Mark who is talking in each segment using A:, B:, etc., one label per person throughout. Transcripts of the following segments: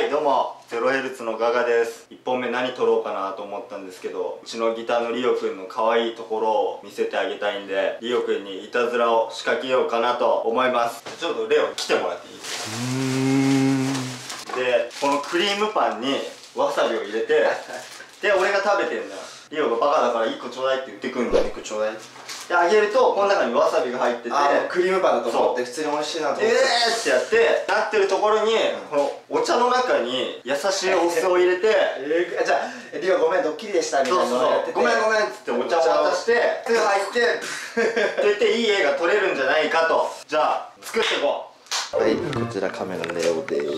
A: はいどうも、0Hzのガガです。1本目何撮ろうかなと思ったんですけど、うちのギターのリオくんの可愛いところを見せてあげたいんで、リオくんにいたずらを仕掛けようかなと思います。ちょっとレオ来てもらっていいですか。で、このクリームパンにわさびを入れてで、俺が食べてんだよ。リオがバカだから1個ちょうだいって言ってくんの。1個ちょうだいであげると、この中にわさびが入ってて、
B: クリームパンだと思って普通に美味しいなと思って
A: ってやってなってるところに、このお茶の中に優しいお酢を入れて
B: じゃあリオごめんドッキリでしたみたいなのをやってて、
A: ごめんごめんっつってお茶を渡して
B: すぐ入って
A: と言っていい絵が撮れるんじゃないかと。じゃあ作っていこ
B: はい、こちらカメラレオです。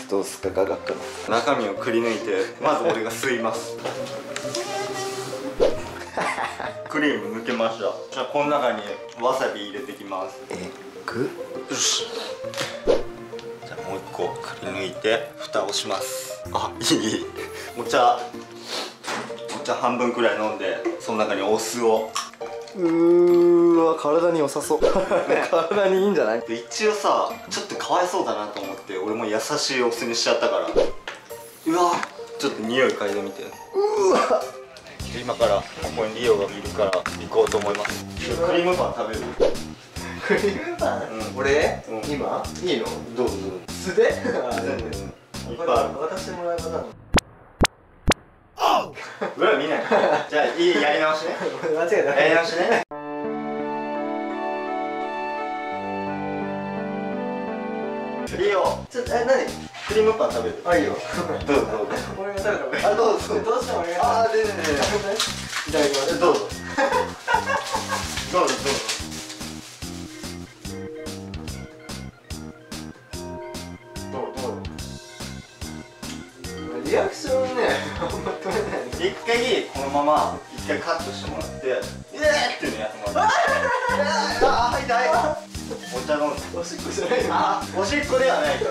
B: どうすかガガ君。
A: う。中身をくり抜いてまず俺が吸いますクリーム抜けました。じゃあこの中にわさび入れてきます。よし。じゃあもう一個くり抜いて蓋をします。あ、いいお茶半分くらい飲んで、その中にお酢を。
B: わ、体に良さそう体にいいんじゃない。
A: で一応さ、ちょっとかわいそうだなと思って俺も優しいお酢にしちゃったから。うわ、ちょっと匂い嗅いでみて。うわ、今からここにリオがいるから行こうと思います。クリームパン食べる？
B: クリームパン？俺？今？いいの？どうぞ。素で？いっぱいある。渡してもらえばな。
A: 裏見ない。じゃあやり直しね。
B: 間違えた。
A: やり直しね。リオ、
B: ちょっと何？
A: クリームパン食べる？
B: あ、いいよ。
A: どうぞどうぞ。
B: 俺が食べた方がいい。
A: あ、どうぞ。
B: どうしても俺が。
A: あ、全然。
B: いただきます。
A: どうぞ。どうぞどうぞ。
B: リアクションね、求めない。
A: 一回このまま一回カットしてもらって、っていうのやってもらって。あ、痛い。お茶飲んで。
B: おしっこじゃないよ。
A: あ、おしっこではないから。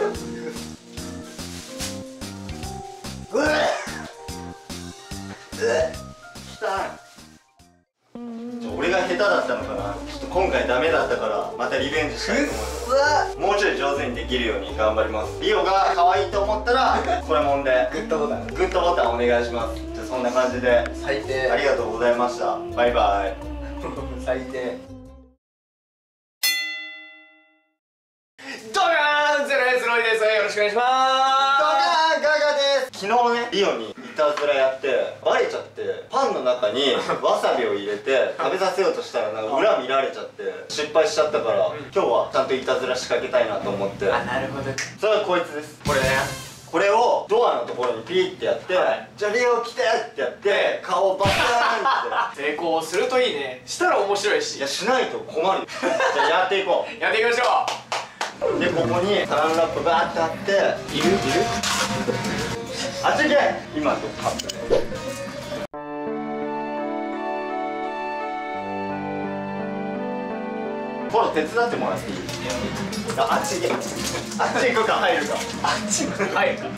A: 俺が下手だったのかな。ちょっと今回ダメだったからまたリベンジしたいと思います。もうちょい上手にできるように頑張ります。リオが可愛いと思ったらこれもんで
B: グッドボタン。
A: グッドボタンお願いします。じゃあそんな感じで
B: 最低。
A: ありがとうございました。バイバイ。
B: 最低。ドカーンゼロエスロイです。よろしくお願いします。
A: ドカーンガガです。昨日ね、リオにいたずらやってバレちゃって、パンの中にわさびを入れて食べさせようとしたらなんか裏見られちゃって失敗しちゃったから、今日はちゃんといたずら仕掛けたいなと思って。
B: あ、なるほど。
A: それはこいつです。これね、これをドアのところにピーってやって、じゃあリオ来てってやって顔をバカーンって
C: 成功するといいね。したら面白いし。
A: いや、しないと困る。じゃあやっていこう。
C: やっていきましょ
A: で、ここにサランラップバーってあって、いるあっち行け。今とカップね。フォロー手伝ってもらっていい？あっち行け。あっち行くか入るか。
C: あっちも入るか。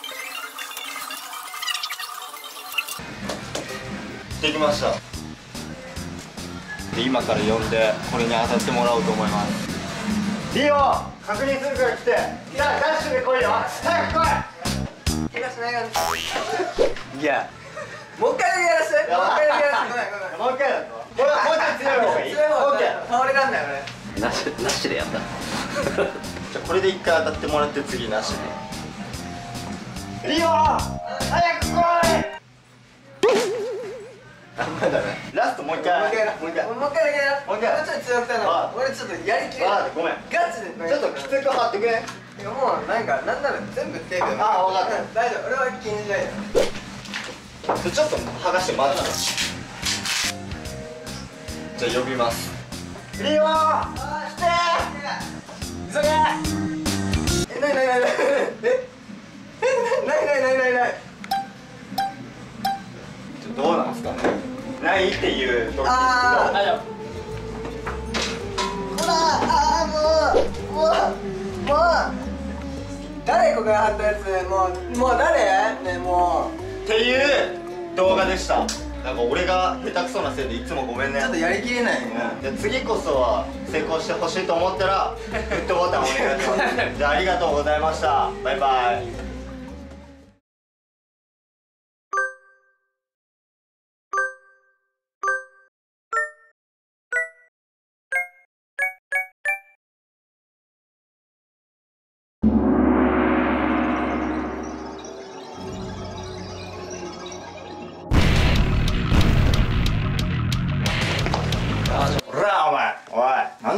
A: できました。で、今から呼んでこれに当たってもらおうと思います。リオ、確認するから来て。さあ、ダッシュで来いよ。早く来い。
B: いや、もう一回だけやらせて。もう一回だけやらせて。
A: もう一回だと。これはもうちょい強い方がいい。
B: 強い方がいい。
A: オッケー。
B: 倒れらんない俺。
D: なしでやった
A: じゃあこれで一回当たってもらって次なしで。リオ、早く来い。
B: あ、まだね。
A: ラストもう一回。もう一回。
B: もう一回だけや。
A: もう一回。
B: もうちょい強くたの。俺ちょっとやりきれ。
A: ごめん。
B: ガチで。
A: ちょっときつく張ってくれ。
B: いやもうなんかなんなら全部手で。
A: あ、分かった。
B: 大丈夫。俺は気にしないよ。
A: ちょっと剥がして待って。じゃあ呼びます。リオ、来て。
B: 急げ。ないないないない。ない。
A: どうなんですかね。ないっていう時。
B: ほら、もう。誰ここが貼ったやつ。もう誰？ね、もう。
A: っていう動画でした。なんか俺が下手くそなせいでいつもごめんね。
B: ちょっとやりきれない。
A: で次こそは成功してほしいと思ったらグッドボタンお願いします。じゃあありがとうございました。バイバイ。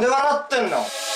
B: で笑ってんの。